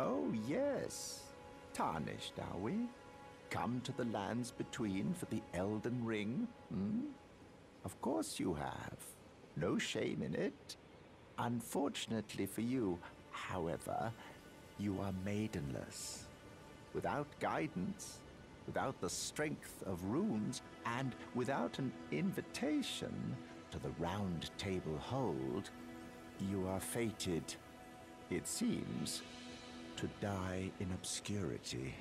Oh, yes. Tarnished, are we? Come to the lands between for the Elden Ring, hmm? Of course you have. No shame in it. Unfortunately for you, however, you are maidenless. Without guidance, without the strength of runes, and without an invitation to the Round Table Hold, you are fated, it seems, to die in obscurity.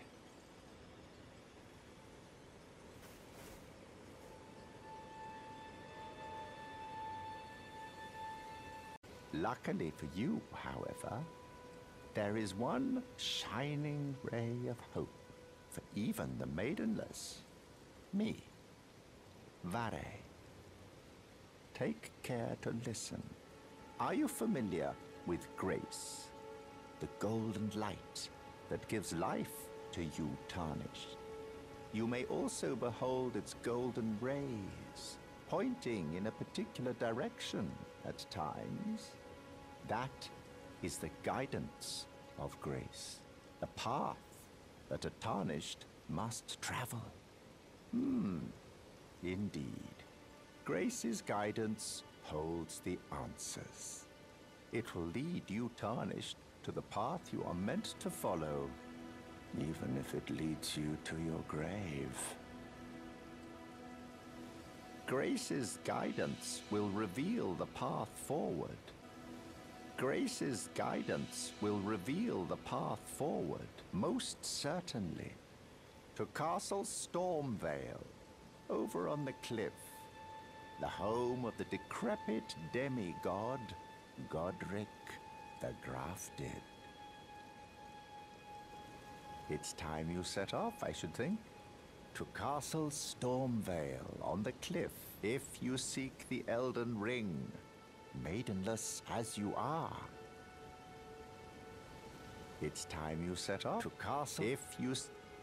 Luckily for you, however, there is one shining ray of hope for even the maidenless. Me, Vare. Take care to listen. Are you familiar with grace? The golden light that gives life to you tarnished. You may also behold its golden rays, pointing in a particular direction at times. That is the guidance of grace, the path that a tarnished must travel. Indeed. Grace's guidance holds the answers. It will lead you tarnished to the path you are meant to follow, even if it leads you to your grave. Grace's guidance will reveal the path forward. Grace's guidance will reveal the path forward, most certainly, to Castle Stormveil, over on the cliff, the home of the decrepit demigod, Godric the Grafted. It's time you set off, I should think, to Castle Stormveil on the cliff, if you seek the Elden Ring, maidenless as you are. It's time you set off to Castle if you...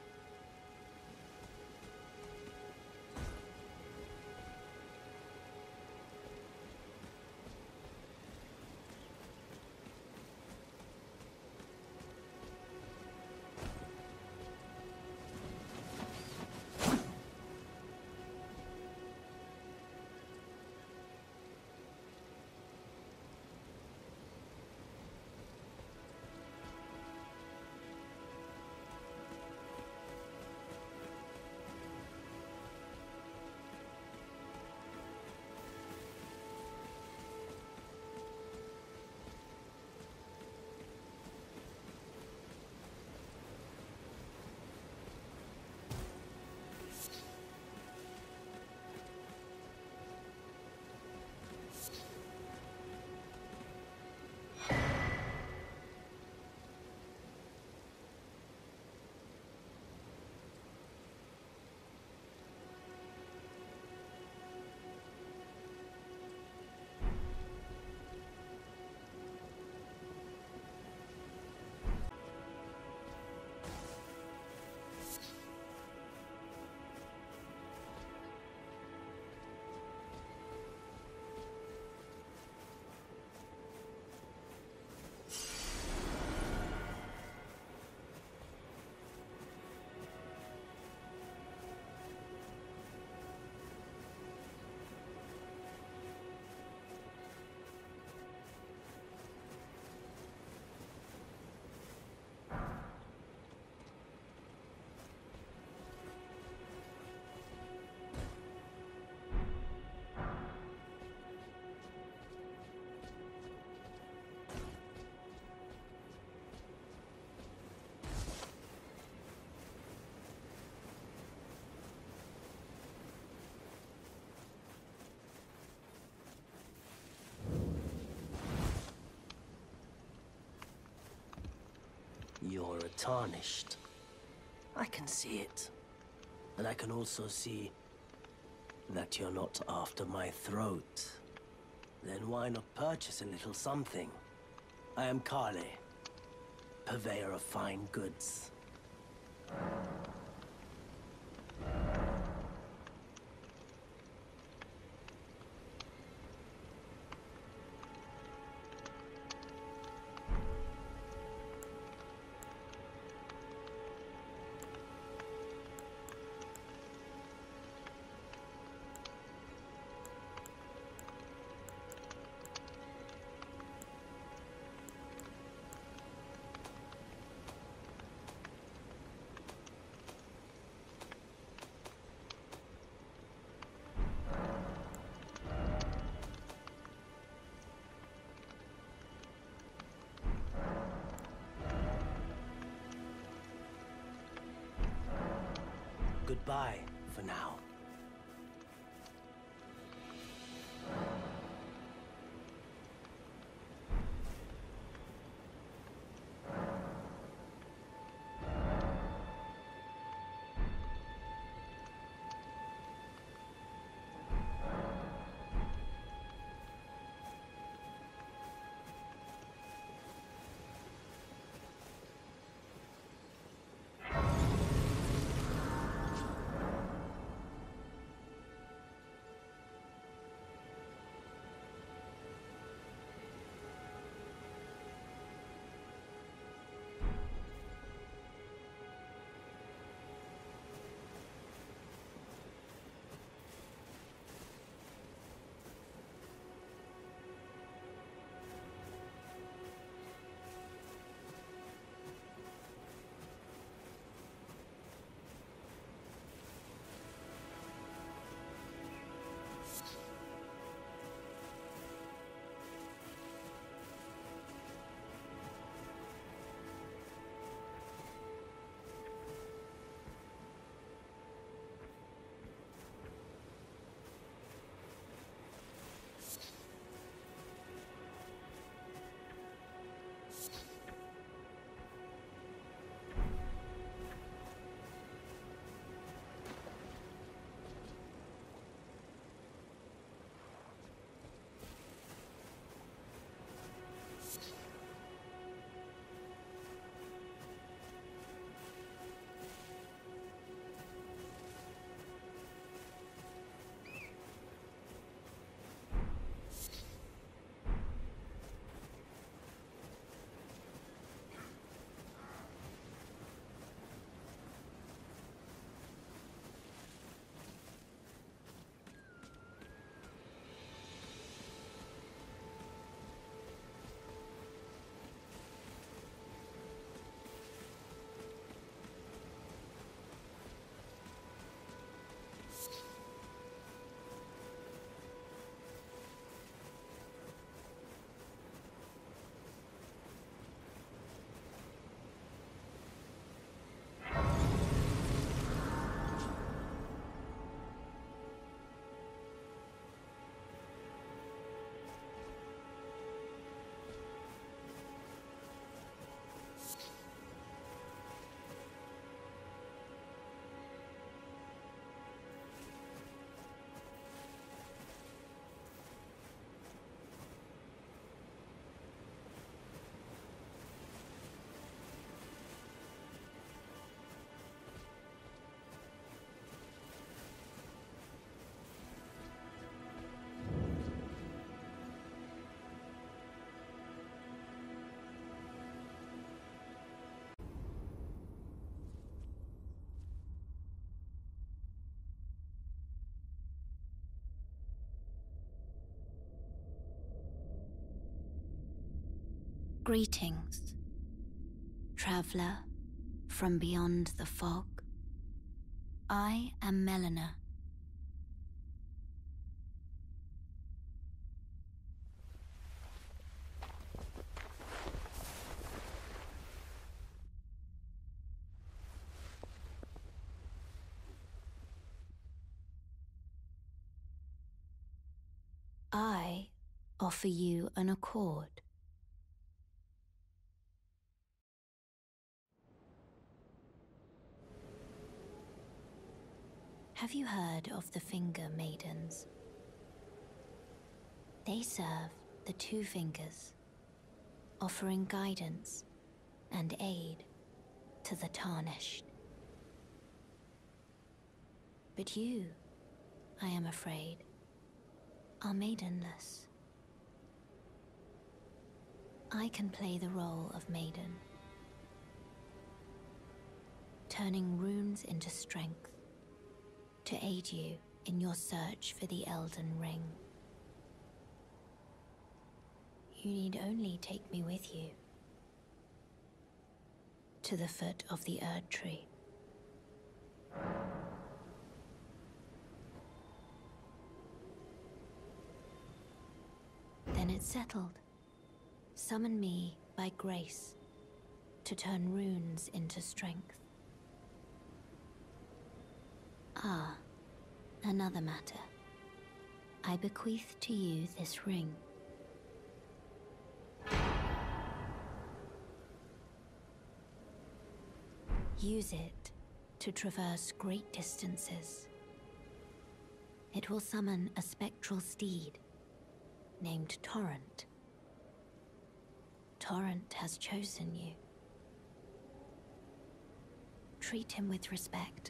You're a tarnished. I can see it. And I can also see that you're not after my throat. Then why not purchase a little something? I am Kale, purveyor of fine goods. goodbye for now. Greetings, traveler from beyond the fog. I am Melina. I offer you an accord. Have you heard of the Finger Maidens? They serve the Two Fingers, offering guidance and aid to the Tarnished. But you, I am afraid, are maidenless. I can play the role of maiden, turning runes into strength to aid you in your search for the Elden Ring. You need only take me with you to the foot of the Erd Tree. Then it's settled. Summon me by grace to turn runes into strength. Ah, another matter. I bequeath to you this ring. Use it to traverse great distances. It will summon a spectral steed named Torrent. Torrent has chosen you. Treat him with respect.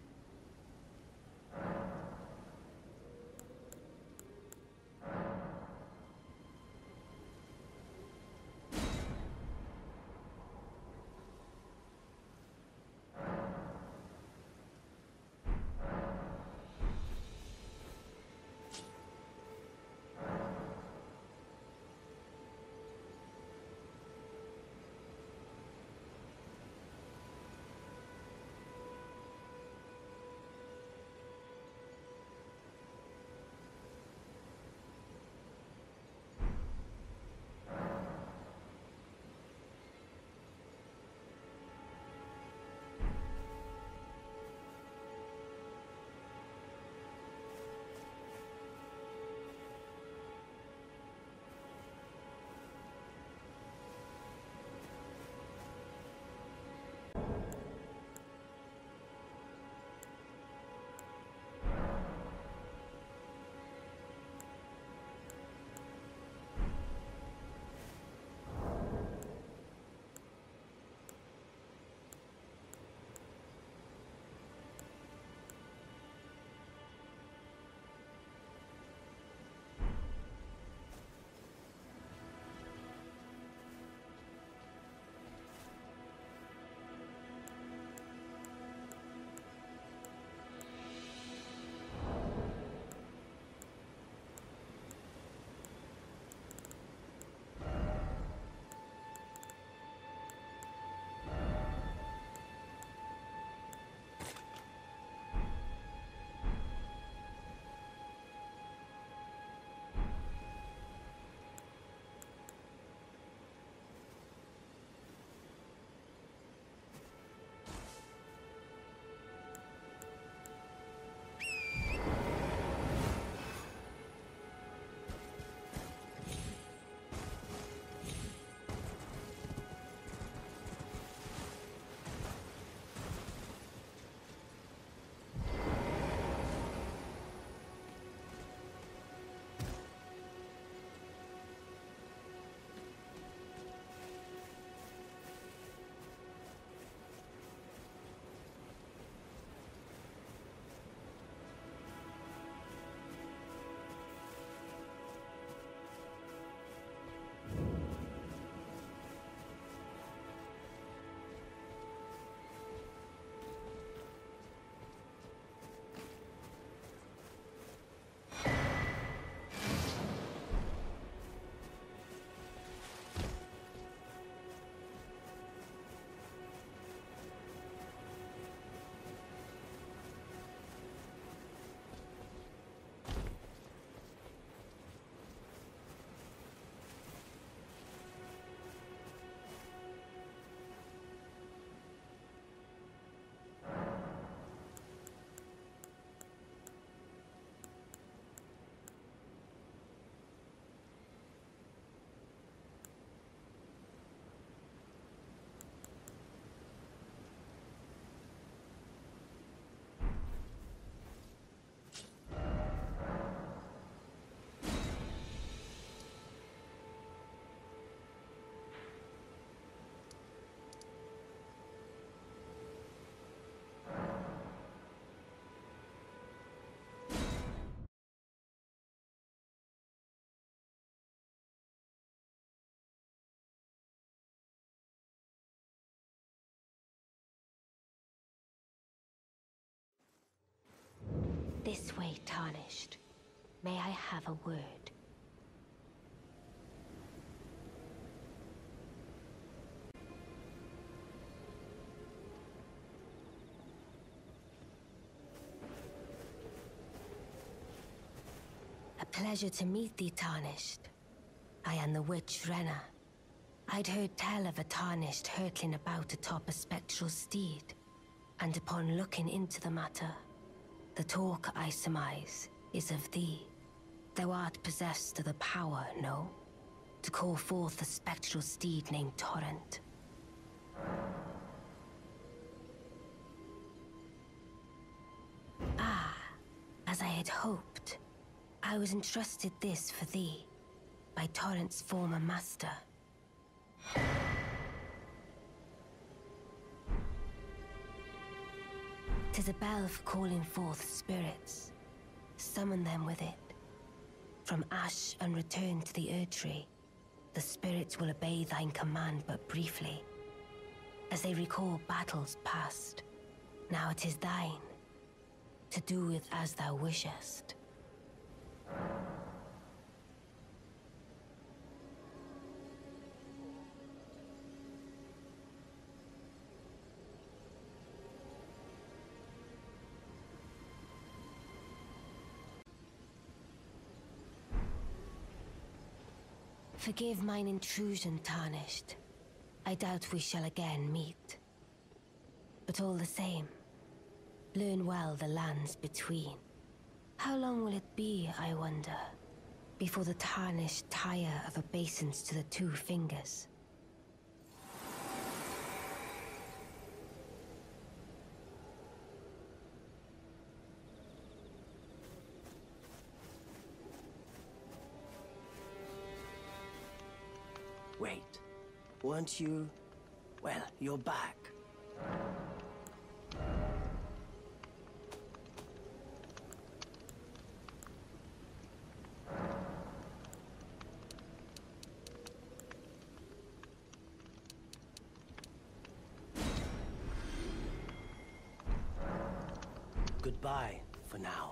This way, Tarnished. May I have a word? A pleasure to meet thee, Tarnished. I am the witch Renna. I'd heard tell of a Tarnished hurtling about atop a spectral steed, and upon looking into the matter, The talk, I surmise, is of thee. Thou art possessed of the power, no? To call forth a spectral steed named Torrent. Ah, as I had hoped. I was entrusted this for thee, by Torrent's former master. 'Tis a bell for calling forth spirits. Summon them with it. From ash and return to the Erdtree, the spirits will obey thine command but briefly, as they recall battles past. Now it is thine, to do with as thou wishest. Forgive mine intrusion, Tarnished. I doubt we shall again meet. But all the same, learn well the lands between. How long will it be, I wonder, before the Tarnished tire of obeisance to the Two Fingers? Wait, weren't you... Well, you're back. Goodbye, for now.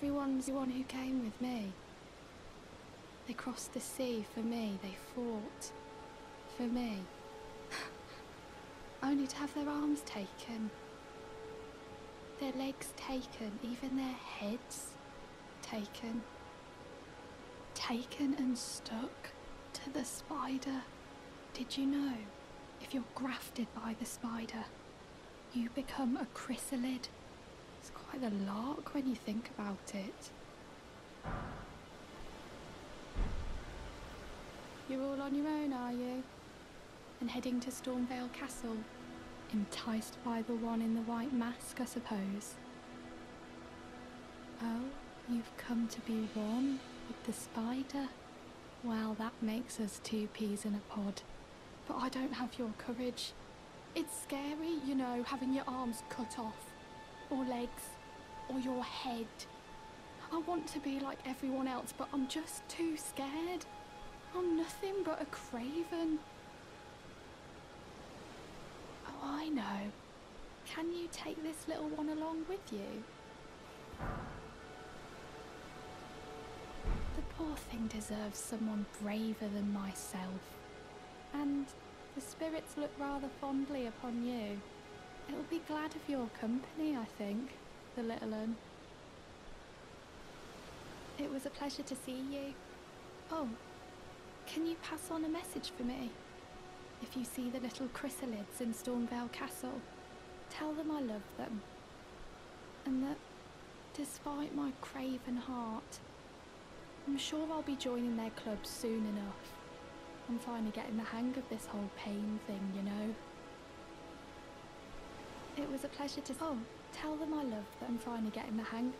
Everyone's the one who came with me. They crossed the sea for me. They fought for me. Only to have their arms taken. Their legs taken. Even their heads taken. Taken and stuck to the spider. Did you know? If you're grafted by the spider, you become a chrysalid. It's quite a lark when you think about it. You're all on your own, are you? And heading to Stormvale Castle? Enticed by the one in the white mask, I suppose. Oh, you've come to be one with the spider? Well, that makes us two peas in a pod. But I don't have your courage. It's scary, you know, having your arms cut off. Or legs. Or your head. I want to be like everyone else, but I'm just too scared. I'm nothing but a craven. Oh, I know. Can you take this little one along with you? The poor thing deserves someone braver than myself. And the spirits look rather fondly upon you. It'll be glad of your company, I think, the little un. It was a pleasure to see you. Oh, can you pass on a message for me? If you see the little chrysalids in Stormvale Castle, tell them I love them. And that, despite my craven heart, I'm sure I'll be joining their club soon enough. I'm finally getting the hang of this whole pain thing, you know. It was a pleasure to... Oh, tell them I love that I'm finally getting the hang...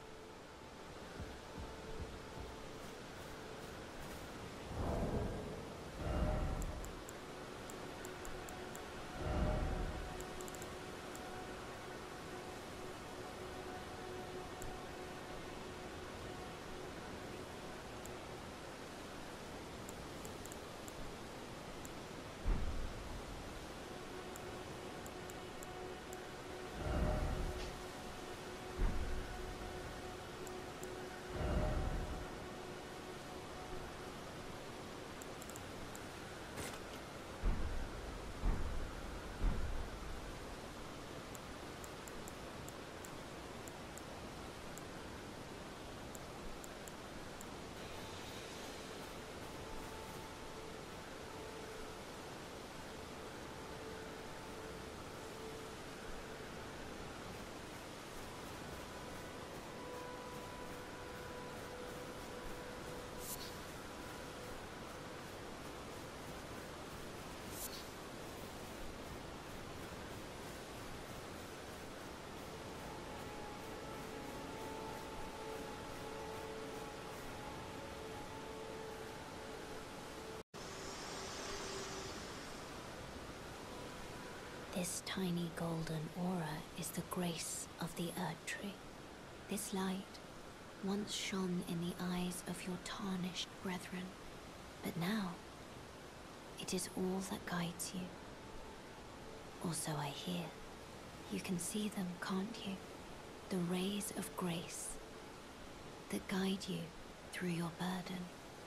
This tiny golden aura is the grace of the Erdtree. This light once shone in the eyes of your tarnished brethren, but now it is all that guides you. Or so I hear. You can see them, can't you? The rays of grace that guide you through your burden.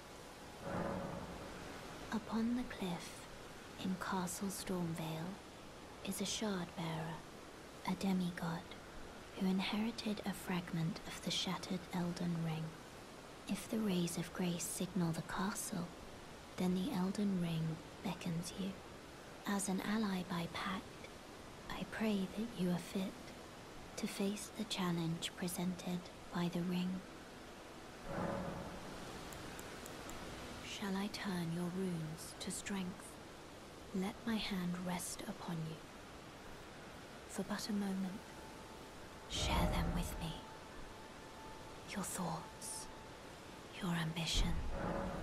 Upon the cliff in Castle Stormvale is a Shardbearer, a demigod, who inherited a fragment of the shattered Elden Ring. If the rays of grace signal the castle, then the Elden Ring beckons you. As an ally by pact, I pray that you are fit to face the challenge presented by the ring. Shall I turn your runes to strength? Let my hand rest upon you. For but a moment, share them with me. Your thoughts, your ambition,